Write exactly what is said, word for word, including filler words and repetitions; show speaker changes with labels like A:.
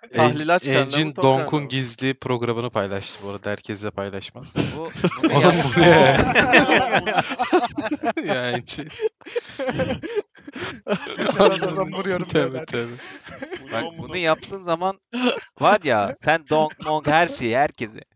A: Tahlil aç karnına
B: Engin
A: mı, tok karnına
B: Donk'un
A: mı?
B: gizli programını paylaştı bu arada. Herkesle paylaşmaz.
C: Bu bunu
B: Oğlum
C: yap.
B: bu ne? Ya Engin.
D: Dışarıdan vuruyorum
B: Tabii
D: beyler.
B: tabii.
C: Bak bunu yaptığın zaman var ya sen donk monk her şeyi herkesi